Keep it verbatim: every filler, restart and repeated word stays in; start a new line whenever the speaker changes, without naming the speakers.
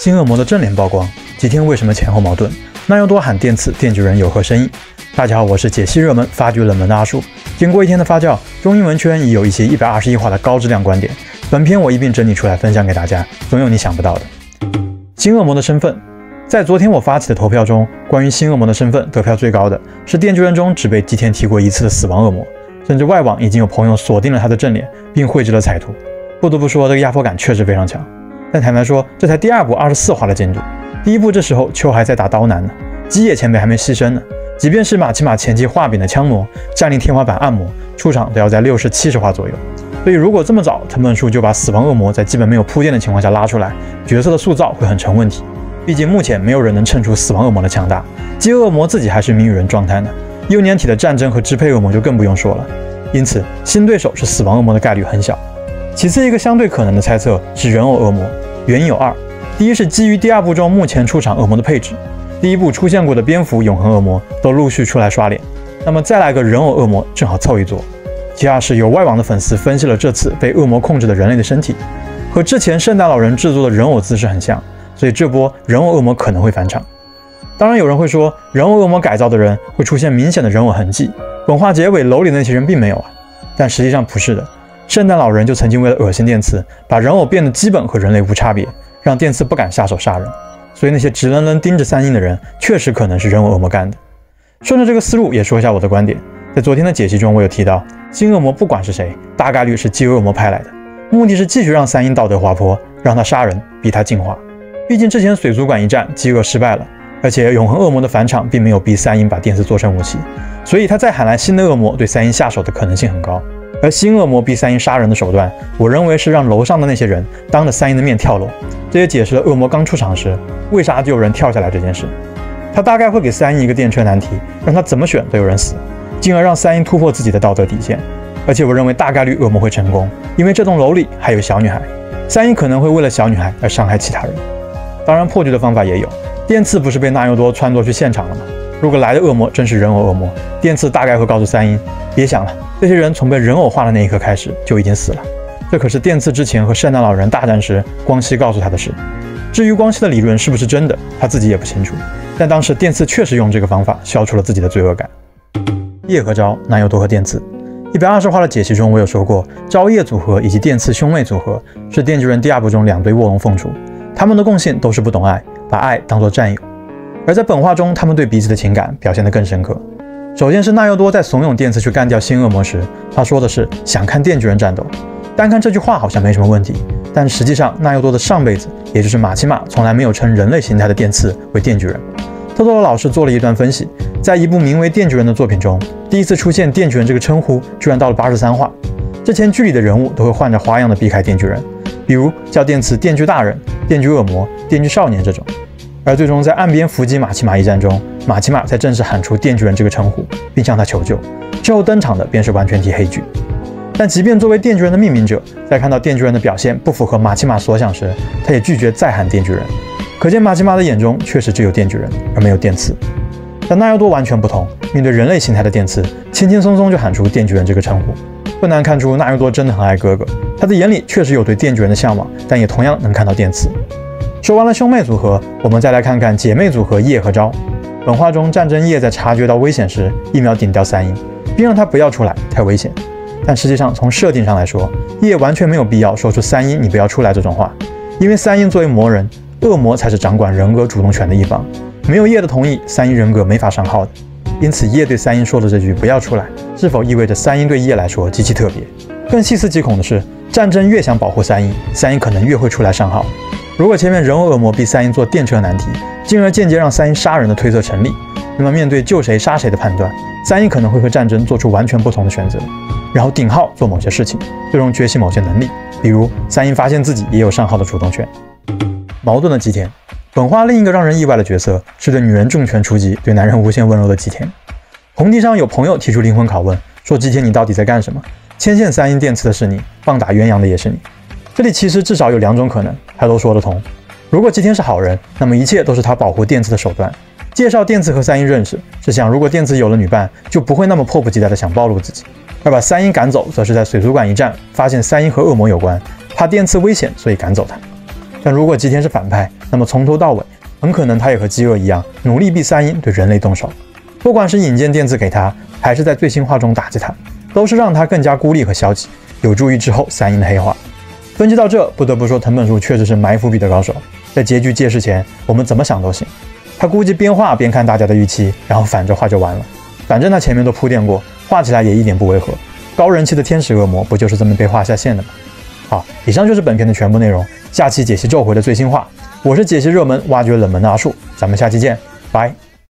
新恶魔的正脸曝光，吉田为什么前后矛盾？那又多喊电刺电锯人有何深意？大家好，我是解析热门、发掘冷门的阿树。经过一天的发酵，中英文圈已有一些一百二十一话的高质量观点。本篇我一并整理出来分享给大家，总有你想不到的。新恶魔的身份，在昨天我发起的投票中，关于新恶魔的身份得票最高的是电锯人中只被吉田提过一次的死亡恶魔，甚至外网已经有朋友锁定了他的正脸，并绘制了彩图。不得不说，这个压迫感确实非常强。但坦白说，这才第二部二十四话的进度，第一部这时候秋还在打刀男呢，基野前辈还没牺牲呢。即便是马奇马前期画饼的枪魔，占领天花板按摩，出场都要在六十七十话左右。所以如果这么早藤本树就把死亡恶魔在基本没有铺垫的情况下拉出来，角色的塑造会很成问题。毕竟目前没有人能衬出死亡恶魔的强大，饥饿恶魔自己还是谜语人状态呢。幼年体的战争和支配恶魔就更不用说了。因此新对手是死亡恶魔的概率很小。其次，一个相对可能的猜测是人偶恶魔，原因有二：第一是基于第二部中目前出场恶魔的配置，第一部出现过的蝙蝠永恒恶魔都陆续出来刷脸，那么再来个人偶恶魔正好凑一桌。其二是有外网的粉丝分析了这次被恶魔控制的人类的身体，和之前圣诞老人制作的人偶姿势很像，所以这波人偶恶魔可能会返场。当然有人会说，人偶恶魔改造的人会出现明显的人偶痕迹，本话结尾楼里那些人并没有啊，但实际上不是的。圣诞老人就曾经为了恶心电刺，把人偶变得基本和人类无差别，让电刺不敢下手杀人。所以那些直愣愣盯着三鹰的人，确实可能是人偶恶魔干的。顺着这个思路，也说一下我的观点。在昨天的解析中，我有提到，新恶魔不管是谁，大概率是饥饿恶魔派来的，目的是继续让三鹰道德滑坡，让他杀人，逼他进化。毕竟之前水族馆一战，饥饿失败了，而且永恒恶魔的返场并没有逼三鹰把电刺做成武器，所以他再喊来新的恶魔对三鹰下手的可能性很高。而新恶魔逼三鹰杀人的手段，我认为是让楼上的那些人当着三鹰的面跳楼。这也解释了恶魔刚出场时为啥就有人跳下来这件事。他大概会给三鹰一个电车难题，让他怎么选都有人死，进而让三鹰突破自己的道德底线。而且我认为大概率恶魔会成功，因为这栋楼里还有小女孩，三鹰可能会为了小女孩而伤害其他人。当然破局的方法也有，电刺不是被纳尤多撺掇去现场了吗？如果来的恶魔真是人偶恶魔，电刺大概会告诉三鹰，别想了，这些人从被人偶化的那一刻开始就已经死了。这可是电刺之前和圣诞老人大战时光熙告诉他的事。至于光熙的理论是不是真的，他自己也不清楚，但当时电刺确实用这个方法消除了自己的罪恶感。夜和昭、纳尤多和电刺一百二十话的解析中，我有说过，昭夜组合以及电刺兄妹组合是电锯人第二部中两对卧龙凤雏，他们的共性都是不懂爱，把爱当作占有。而在本话中，他们对彼此的情感表现得更深刻。首先是纳尤多在怂恿电刺去干掉新恶魔时，他说的是想看电锯人战斗。单看这句话好像没什么问题，但实际上纳尤多的上辈子，也就是马奇马，从来没有称人类形态的电刺为电锯人。特多罗老师做了一段分析，在一部名为《电锯人》的作品中，第一次出现电锯人这个称呼，居然到了八十三话。之前剧里的人物都会换着花样的避开电锯人，比如叫电刺电锯大人、电锯恶魔、电锯少年这种。而最终在岸边伏击马奇马一战中，马奇马才正式喊出电锯人这个称呼，并向他求救。之后登场的便是完全体黑锯。但即便作为电锯人的命名者，在看到电锯人的表现不符合马奇马所想时，他也拒绝再喊电锯人。可见马奇马的眼中确实只有电锯人，而没有电刺。但纳尤多完全不同，面对人类形态的电刺，轻轻松松就喊出电锯人这个称呼。不难看出纳尤多真的很爱哥哥，他的眼里确实有对电锯人的向往，但也同样能看到电刺。说完了兄妹组合，我们再来看看姐妹组合夜和昭。本话中，战争夜在察觉到危险时，一秒顶掉三鹰，并让他不要出来，太危险。但实际上，从设定上来说，夜完全没有必要说出三鹰你不要出来这种话，因为三鹰作为魔人，恶魔才是掌管人格主动权的一方，没有夜的同意，三鹰人格没法上号的。因此，夜对三鹰说的这句不要出来，是否意味着三鹰对夜来说极其特别？更细思极恐的是，战争越想保护三鹰，三鹰可能越会出来上号。如果前面人偶恶魔逼三鹰做电车难题，进而间接让三鹰杀人的推测成立，那么面对救谁杀谁的判断，三鹰可能会和战争做出完全不同的选择，然后顶号做某些事情，最终崛起某些能力，比如三鹰发现自己也有上号的主动权。矛盾的吉田，本话另一个让人意外的角色是对女人重拳出击、对男人无限温柔的吉田。红地上有朋友提出灵魂拷问，说吉田你到底在干什么？牵线三鹰电刺的是你，棒打鸳鸯的也是你。这里其实至少有两种可能，他都说得通。如果吉田是好人，那么一切都是他保护电刺的手段。介绍电刺和三鹰认识，是想如果电刺有了女伴，就不会那么迫不及待地想暴露自己；而把三鹰赶走，则是在水族馆一战发现三鹰和恶魔有关，怕电刺危险，所以赶走他。 但如果吉田是反派，那么从头到尾，很可能他也和基恶一样，努力逼三鹰对人类动手。不管是引荐电次给他，还是在最新话中打击他，都是让他更加孤立和消极，有助于之后三鹰的黑化。分析到这，不得不说藤本树确实是埋伏笔的高手。在结局揭示前，我们怎么想都行。他估计边画边看大家的预期，然后反着画就完了。反正他前面都铺垫过，画起来也一点不违和。高人气的天使恶魔不就是这么被画下线的吗？好，以上就是本片的全部内容。下期解析咒回的最新话，我是解析热门、挖掘冷门的阿树，咱们下期见，拜。